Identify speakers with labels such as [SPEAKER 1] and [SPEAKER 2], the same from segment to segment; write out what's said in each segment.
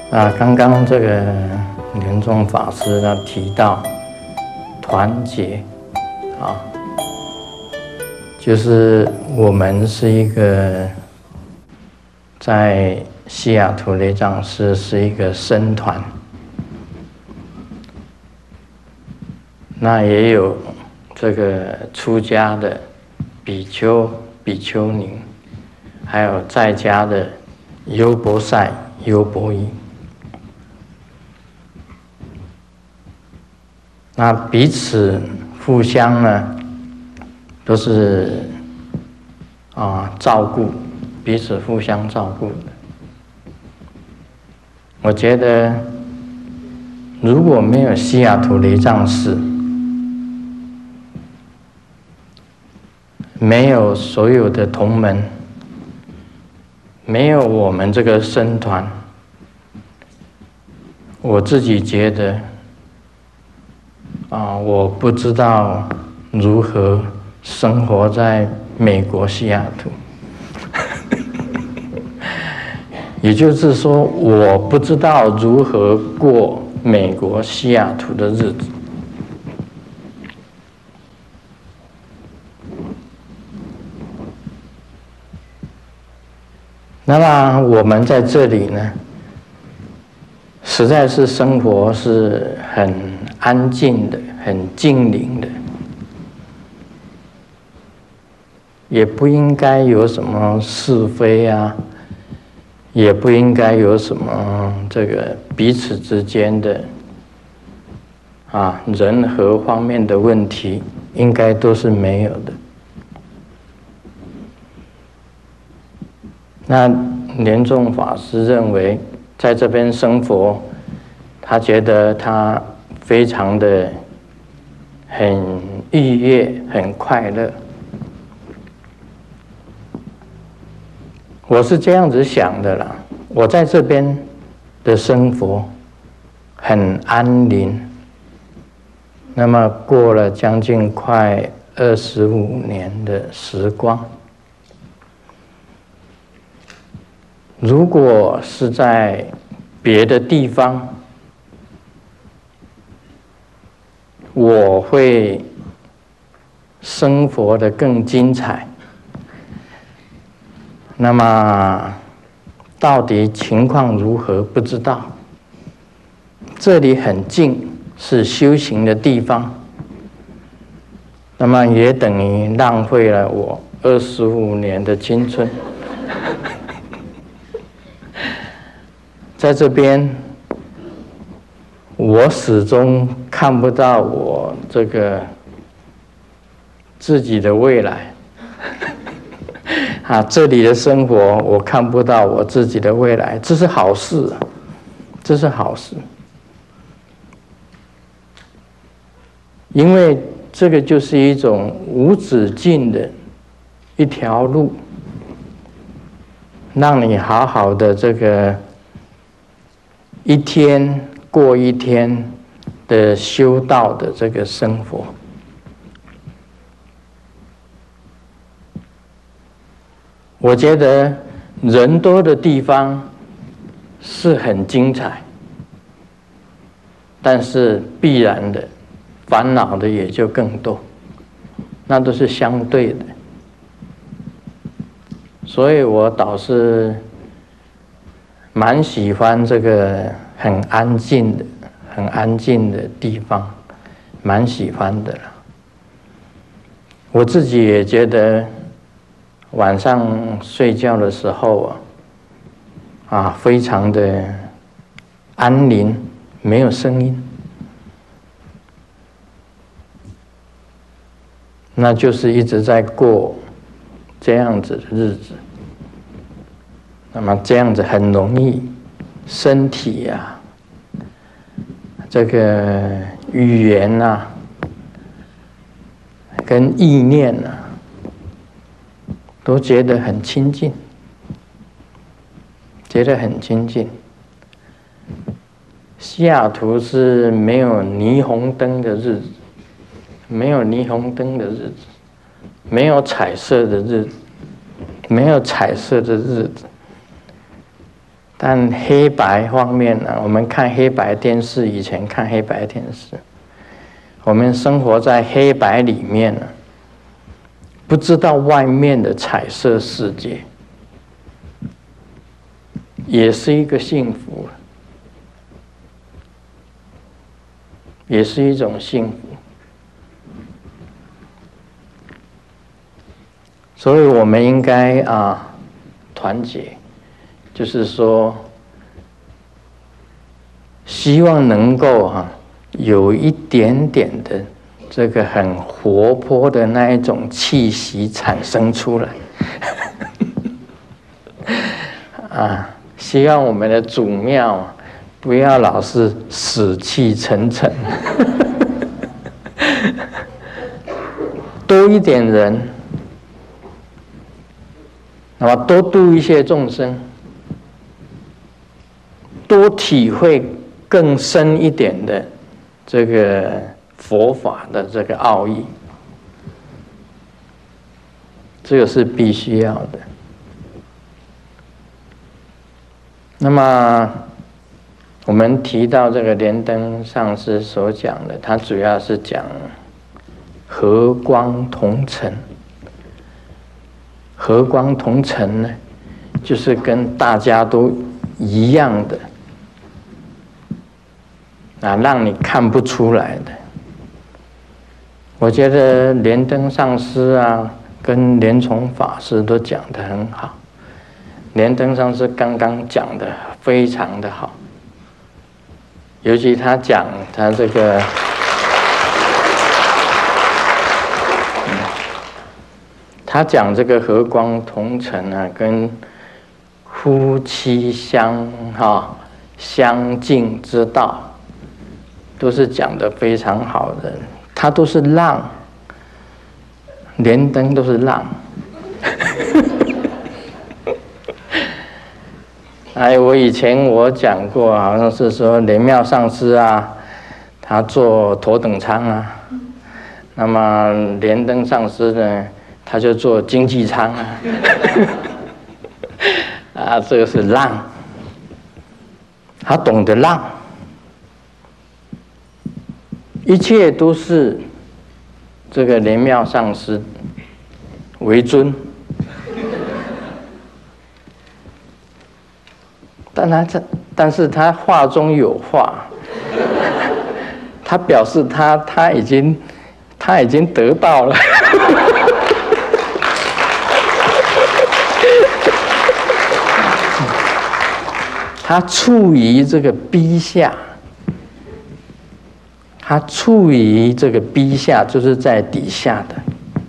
[SPEAKER 1] 刚刚这个莲宗法师呢提到团结啊，就是我们是一个在西雅图雷藏寺是一个僧团，那也有这个出家的比丘、比丘尼，还有在家的优婆塞、优婆夷。那彼此互相呢，都是照顾，彼此互相照顾的。我觉得，如果没有西雅图雷藏寺，没有所有的同门，没有我们这个僧团，我自己觉得我不知道如何生活在美国西雅图。也就是说，我不知道如何过美国西雅图的日子。那么我们在这里呢，实在是生活是很安静的，很静宁的，也不应该有什么是非啊，也不应该有什么这个彼此之间的人和方面的问题，应该都是没有的。那莲宗法师认为，在这边生活，他觉得他非常的很愉悦，很快乐。我是这样子想的啦，我在这边的生活很安宁，那么过了将近快25年的时光。如果是在别的地方，我会生活得更精彩。那么到底情况如何不知道。这里很近，是修行的地方，那么也等于浪费了我25年的青春。在这边，我始终看不到我这个自己的未来。这里的生活我看不到我自己的未来，这是好事，这是好事。因为这个就是一种无止境的一条路，让你好好的这个一天过一天的修道的这个生活。我觉得人多的地方是很精彩，但是必然的烦恼的也就更多，那都是相对的。所以我倒是蛮喜欢这个很安静的地方，蛮喜欢的了。我自己也觉得晚上睡觉的时候非常的安宁，没有声音，那就是一直在过这样子的日子。那么这样子很容易身体这个语言跟意念都觉得很亲近，觉得很亲近。西雅图是没有霓虹灯的日子，没有霓虹灯的日子，没有彩色的日子，没有彩色的日子。 但黑白方面呢，我们看黑白电视，以前看黑白电视，我们生活在黑白里面呢，不知道外面的彩色世界，也是一个幸福，也是一种幸福。所以我们应该团结，就是说，希望能够有一点点的这个很活泼的那一种气息产生出来。希望我们的祖庙不要老是死气沉沉，多一点人，那么多度一些众生，多体会更深一点的这个佛法的这个奥义，这个是必须要的。那么我们提到这个莲灯上师所讲的，他主要是讲和光同尘。和光同尘呢，就是跟大家都一样的，让你看不出来的。我觉得莲灯上师跟莲崇法师都讲得很好。莲灯上师刚刚讲得非常的好，尤其他讲他这个，他讲这个和光同尘跟夫妻相敬之道，都是讲得非常好的。他都是让，莲灯都是让。我以前讲过，好像是说莲妙上师他坐头等舱那么莲灯上师呢，他就坐经济舱这个是让，他懂得让，一切都是这个莲妙上师为尊。但是他话中有话，他表示他已经得到了。他处于这个逼下，就是在底下的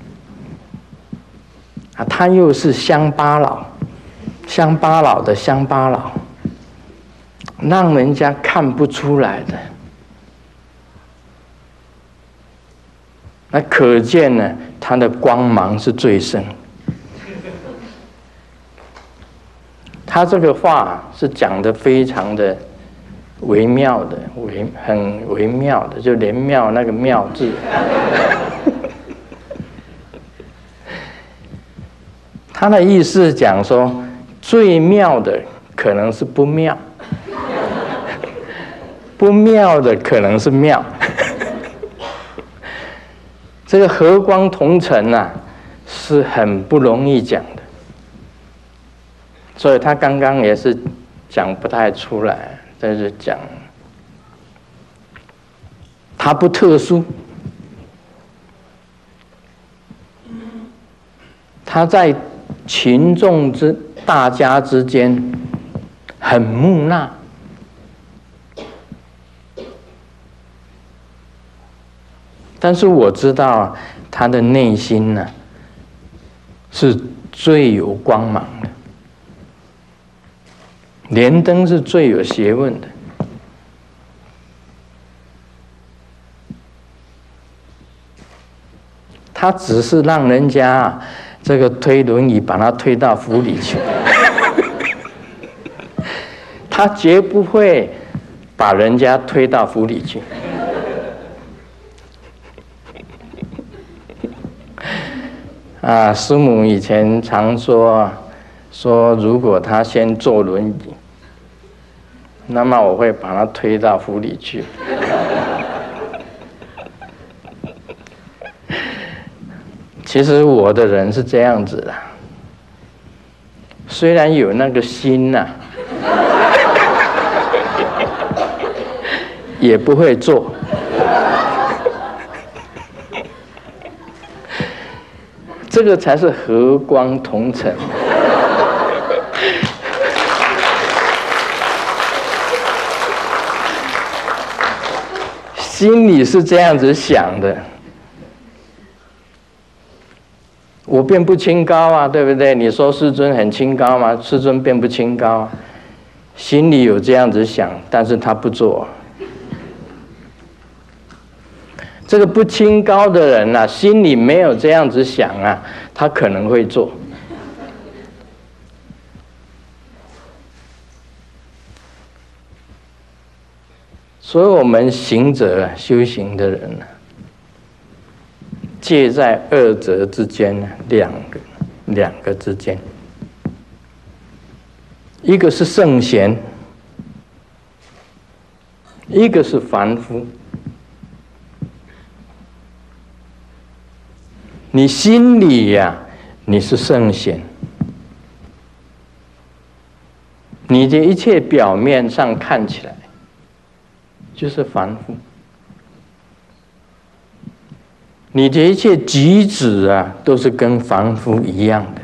[SPEAKER 1] 他又是乡巴佬的乡巴佬，让人家看不出来的。那可见呢，他的光芒是最盛。他这个话是讲得非常的微妙的，很微妙的，就莲妙那个妙字。他的意思讲说，最妙的可能是不妙，不妙的可能是妙。这个和光同尘是很不容易讲的，所以他刚刚也是讲不太出来，但是讲他不特殊，他在群众大家之间很木讷。但是我知道他的内心是最有光芒的，莲灯是最有学问的。他只是让人家这个推轮椅把他推到府里去，他绝不会把人家推到府里去。师母以前常说如果他先坐轮椅， 那么我会把它推到湖里去。其实我的人是这样子的，虽然有那个心呐，也不会做。这个才是和光同尘。心里是这样子想的，我变不清高啊，对不对？你说世尊很清高吗？世尊变不清高啊，心里有这样子想，但是他不做。这个不清高的人啊，心里没有这样子想啊，他可能会做。所以我们行者修行的人呢，介在二者之间呢，两个之间，一个是圣贤，一个是凡夫。你心里呀，你是圣贤，你的一切表面上看起来就是凡夫，你的一切举止啊，都是跟凡夫一样的，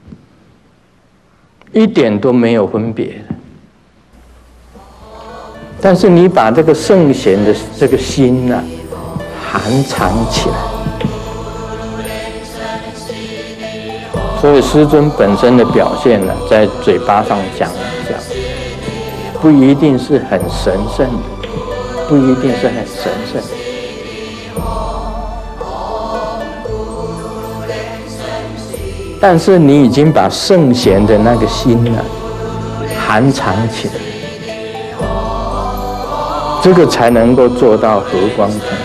[SPEAKER 1] 一点都没有分别的。但是你把这个圣贤的这个心啊，含藏起来。所以师尊本身的表现呢，在嘴巴上讲，不一定是很神圣的，不一定是很神圣的。但是你已经把圣贤的那个心呢，含藏起来，这个才能够做到和光同尘。